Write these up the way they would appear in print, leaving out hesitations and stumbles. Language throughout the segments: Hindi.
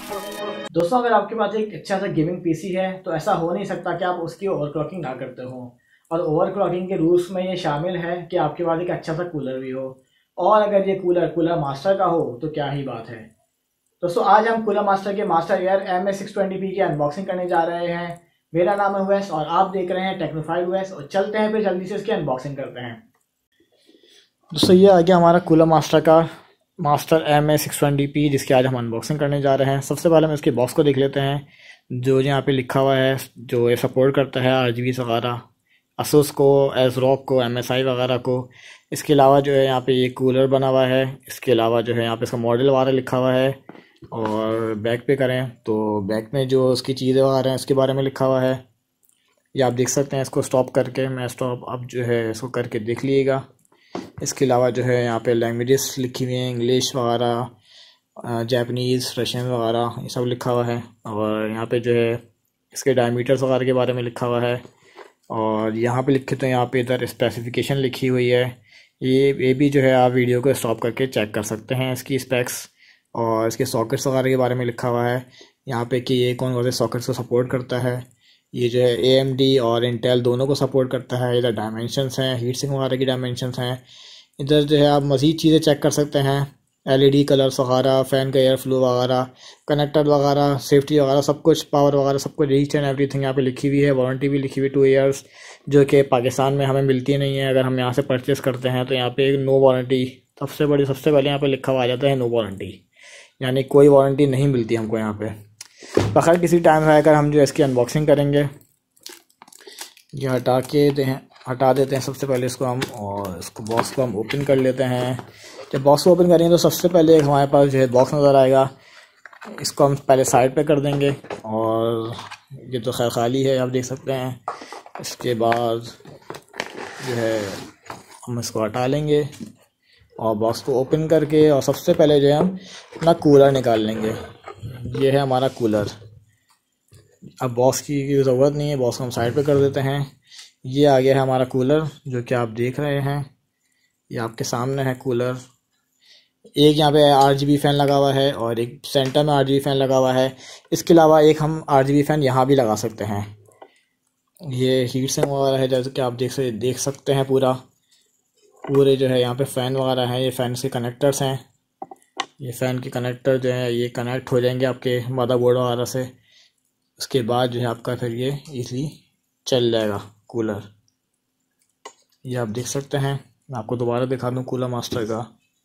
दोस्तों, अगर आपके पास एक अच्छा सा गेमिंग पीसी है तो ऐसा हो नहीं सकता कि आप उसकी ओवरक्लॉकिंग ना करते हो। और ओवरक्लॉकिंग के रूल्स में ये शामिल है कि आपके पास एक अच्छा सा कूलर भी हो। और अगर ये कूलर मास्टर का हो तो क्या ही बात है। दोस्तों, आज हम कूलर मास्टर के मास्टर एयर MS620P की अनबॉक्सिंग करने जा रहे हैं। मेरा नाम है उवैस और आप देख रहे हैं टेक्नोफाइल उवैस। और चलते हैं फिर जल्दी से इसकी अनबॉक्सिंग करते हैं। दोस्तों, ये आ गया हमारा कूलर मास्टर का मास्टर MS620P, जिसकी आज हम अनबॉक्सिंग करने जा रहे हैं। सबसे पहले हम इसके बॉक्स को देख लेते हैं। जो यहाँ पे लिखा हुआ है, जो ये सपोर्ट करता है RGB वगैरह, असूस को, ASRock को, MSI वगैरह को। इसके अलावा जो है यहाँ पे ये कूलर बना हुआ है। इसके अलावा जो है यहाँ पे इसका मॉडल वगैरह लिखा हुआ है। और बैक पे करें तो बैक में जो उसकी चीज़ें वगैरह हैं इसके बारे में लिखा हुआ है। ये आप देख सकते हैं। इसको स्टॉप करके मैं स्टॉप अब जो है इसको करके देख लीजिएगा। इसके अलावा जो है यहाँ पे लैंग्वेजेस लिखी हुई हैं, इंग्लिश वगैरह, जापानीज़, रशियन वगैरह, ये सब लिखा हुआ है। और यहाँ पे जो है इसके डायमीटर्स वगैरह के बारे में लिखा हुआ है। और यहाँ पे लिखे तो यहाँ पे इधर स्पेसिफिकेशन लिखी हुई है। ये भी जो है आप वीडियो को स्टॉप करके चेक कर सकते हैं इसकी स्पेक्स। और इसके सॉकेट्स वगैरह के बारे में लिखा हुआ है यहाँ पे कि ये कौन कौन से सॉकेट्स को सपोर्ट करता है। ये जो है AMD और इंटेल दोनों को सपोर्ट करता है। इधर डायमेंशंस हैं, हीट सिंक वगैरह की डायमेंशंस हैं। इधर जो है आप मज़ीद चीज़ें चेक कर सकते हैं, LED कलर्स वगैरह, फ़ैन का एयर फ्लो वगैरह, कनेक्टर वगैरह, सेफ्टी वगैरह, सब कुछ, पावर वगैरह, सब कुछ, ईच एंड एवरीथिंग यहाँ पे लिखी हुई है। वारंटी भी लिखी हुई 2 ईयर्स, जो कि पाकिस्तान में हमें मिलती नहीं है। अगर हम यहाँ से परचेज़ करते हैं तो यहाँ पे नो वारंटी, सबसे पहले यहाँ पे लिखा हुआ आ जाता है नो वारंटी, यानी कोई वारंटी नहीं मिलती हमको यहाँ पे। बखैर किसी टाइम में आकर हम जो इसकी अनबॉक्सिंग करेंगे। ये हटा देते हैं सबसे पहले इसको हम, और इसको बॉक्स को हम ओपन कर लेते हैं। जब बॉक्स को ओपन करेंगे तो सबसे पहले हमारे पास जो है बॉक्स नज़र आएगा। इसको हम पहले साइड पे कर देंगे। और ये तो खैर खाली है, आप देख सकते हैं। इसके बाद जो है हम इसको हटा लेंगे और बॉक्स को ओपन करके, और सबसे पहले जो है हम अपना कूलर निकाल लेंगे। ये है हमारा कूलर। अब बॉक्स की ज़रूरत नहीं है, बॉक्स को हम साइड पे कर देते हैं। ये आ गया है हमारा कूलर, जो कि आप देख रहे हैं। ये आपके सामने है कूलर। एक यहाँ पे RGB फ़ैन लगा हुआ है और एक सेंटर में RGB फ़ैन लगा हुआ है। इसके अलावा एक हम RGB फ़ैन यहाँ भी लगा सकते हैं। ये हीट सिंक वगैरह है, जैसे कि आप देख सकते हैं। पूरे जो है यहाँ पे फ़ैन वगैरह हैं। ये फ़ैन के कनेक्टर्स हैं। ये फ़ैन के कनेक्टर जो है ये कनेक्ट हो जाएंगे आपके मदरबोर्ड वगैरह से। उसके बाद जो है आपका फिर ये इजीली चल जाएगा कूलर। ये आप देख सकते हैं। मैं आपको दोबारा दिखा दूँ कूलर मास्टर का।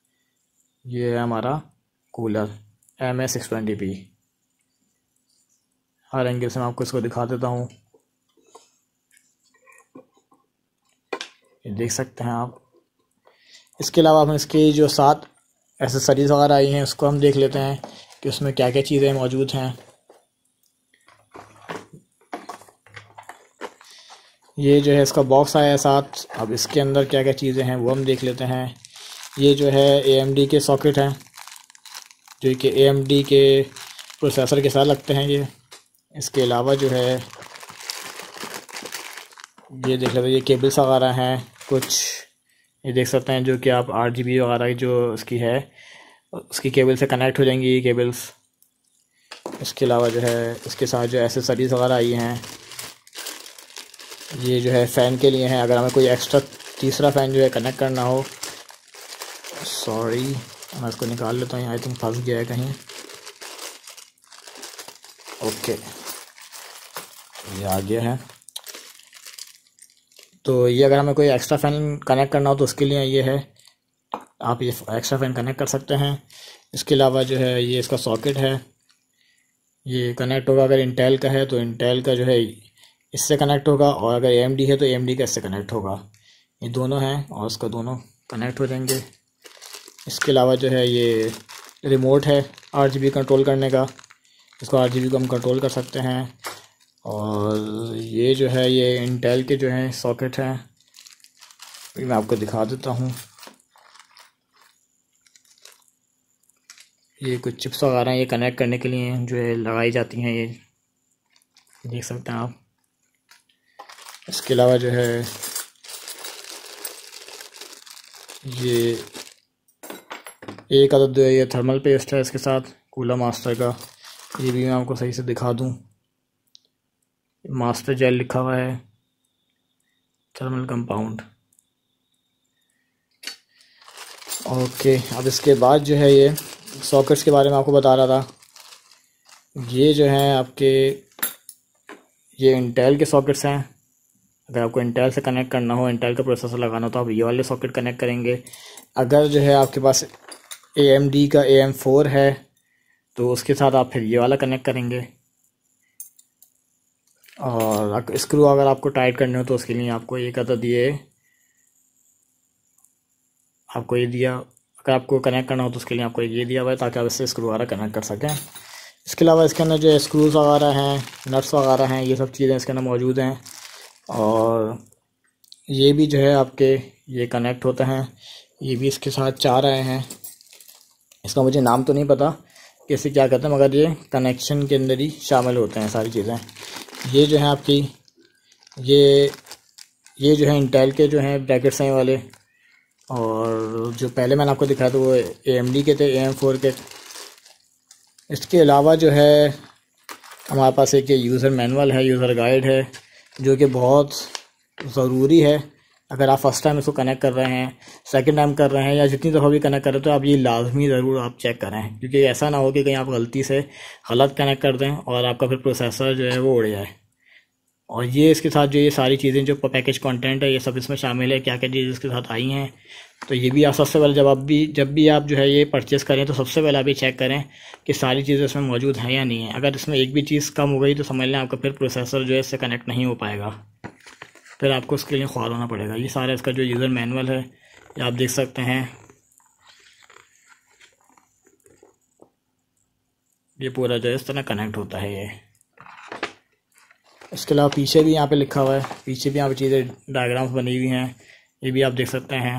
ये है हमारा कूलर MS620P। हर एंगल से मैं आपको इसको दिखा देता हूँ। ये देख सकते हैं आप। इसके अलावा हम इसकी जो 7 एसेसरीज़ वगैरह आई हैं उसको हम देख लेते हैं कि उसमें क्या क्या चीज़ें मौजूद हैं। ये जो है इसका बॉक्स आया है साथ। अब इसके अंदर क्या क्या चीज़ें हैं वो हम देख लेते हैं। ये जो है AMD के सॉकेट हैं, जो कि AMD के प्रोसेसर के साथ लगते हैं ये। इसके अलावा जो है ये देख लेते हैं, ये केबल्स वगैरह हैं कुछ, ये देख सकते हैं, जो कि आप RGB वगैरह की जो उसकी है उसकी केबल से कनेक्ट हो जाएंगी ये केबल्स। इसके अलावा जो है इसके साथ जो एसेसरीज़ वगैरह आई हैं, ये जो है फ़ैन के लिए हैं। अगर हमें कोई एक्स्ट्रा तीसरा फ़ैन जो है कनेक्ट करना हो, सॉरी मैं इसको निकाल लेता हूँ, आई थिंक फंस गया है कहीं। ओके, ये आ गया है। तो ये अगर हमें कोई एक्स्ट्रा फ़ैन कनेक्ट करना हो तो उसके लिए ये है, आप ये एक्स्ट्रा फ़ैन कनेक्ट कर सकते हैं। इसके अलावा जो है ये इसका सॉकेट है, ये कनेक्ट होगा। अगर इंटेल का है तो इंटेल का जो है इससे कनेक्ट होगा, और अगर AMD है तो AMD का इससे कनेक्ट होगा। ये दोनों हैं और उसका दोनों कनेक्ट हो जाएंगे। इसके अलावा जो है ये रिमोट है RGB कंट्रोल करने का, इसको RGB को हम कंट्रोल कर सकते हैं। और ये जो है ये इंटेल के जो हैं सॉकेट हैं, मैं आपको दिखा देता हूँ। ये कुछ चिप्स वगैरह ये कनेक्ट करने के लिए जो है लगाई जाती हैं, ये देख सकते हैं आप। इसके अलावा जो है ये एक अदद ये थर्मल पेस्ट है इसके साथ कूलर मास्टर का। ये भी मैं आपको सही से दिखा दूँ, मास्टर जेल लिखा हुआ है, थर्मल कंपाउंड। ओके, अब इसके बाद जो है ये सॉकेट्स के बारे में आपको बता रहा था। ये जो हैं आपके ये इंटेल के सॉकेट्स हैं। अगर आपको इंटेल से कनेक्ट करना हो, इंटेल का प्रोसेसर लगाना हो, तो आप ये वाले सॉकेट कनेक्ट करेंगे। अगर जो है आपके पास AMD का AM4 है तो उसके साथ आप फिर ये वाला कनेक्ट करेंगे। और स्क्रू अगर आपको टाइट करने हो तो उसके लिए आपको एक अदद ये आपको ये दिया, अगर आपको कनेक्ट करना हो तो उसके लिए आपको ये दिया हुआ है ताकि आप इससे स्क्रू वगैरह कनेक्ट कर सकें। इसके अलावा इसके अंदर जो स्क्रूज़ वगैरह हैं, नट्स वगैरह हैं, ये सब चीज़ें इसके अंदर मौजूद हैं। और ये भी जो है आपके ये कनेक्ट होते हैं। ये भी इसके साथ 4 आए हैं। इसका मुझे नाम तो नहीं पता कि इसे क्या कहते हैं, मगर ये कनेक्शन के अंदर ही शामिल होते हैं सारी चीज़ें। ये जो है आपकी ये जो है इंटेल के जो हैं ब्रैकेट्स हैं वाले, और जो पहले मैंने आपको दिखाया था वो AMD के थे, AM4 के। इसके अलावा जो है हमारे पास एक यूज़र मैनुअल है, यूज़र गाइड है, जो कि बहुत ज़रूरी है। अगर आप फर्स्ट टाइम इसको कनेक्ट कर रहे हैं, सेकंड टाइम कर रहे हैं, या जितनी दफ़ा भी कनेक्ट कर रहे हैं, तो आप ये लाजमी ज़रूर आप चेक करें, क्योंकि ऐसा ना हो कि कहीं आप गलती से गलत कनेक्ट कर दें और आपका फिर प्रोसेसर जो है वो उड़ जाए। और ये इसके साथ जो ये सारी चीज़ें जो पैकेज कंटेंट है ये सब इसमें शामिल है, क्या क्या चीज़ें इसके साथ आई हैं। तो ये भी आप सबसे पहले जब भी आप जो है ये परचेज़ करें तो सबसे पहले आप ये चेक करें कि सारी चीज़ें इसमें मौजूद हैं या नहीं है। अगर इसमें एक भी चीज़ कम हो गई तो समझ लें आपका फिर प्रोसेसर जो है इससे कनेक्ट नहीं हो पाएगा, फिर आपको उसके लिए ख्याल होना पड़ेगा। ये सारा इसका जो यूज़र मैनुअल है ये आप देख सकते हैं। ये पूरा जो है इस तरह कनेक्ट होता है ये। इसके अलावा पीछे भी यहाँ पे लिखा हुआ है, पीछे भी यहाँ पे चीज़ें डायग्राम्स बनी हुई हैं, ये भी आप देख सकते हैं।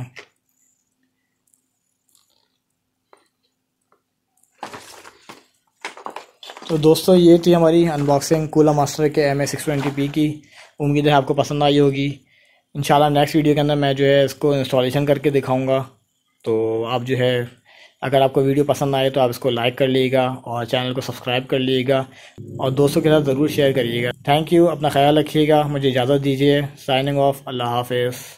तो दोस्तों ये थी हमारी अनबॉक्सिंग कूलर मास्टर के MA620P की। उम्मीद है आपको पसंद आई होगी। इंशाल्लाह नेक्स्ट वीडियो के अंदर मैं जो है इसको इंस्टॉलेशन करके दिखाऊंगा। तो आप जो है अगर आपको वीडियो पसंद आए तो आप इसको लाइक कर लीजिएगा और चैनल को सब्सक्राइब कर लीजिएगा और दोस्तों के साथ ज़रूर शेयर करिएगा। थैंक यू, अपना ख्याल रखिएगा, मुझे इजाज़त दीजिए। साइनिंग ऑफ, अल्लाह हाफिज़।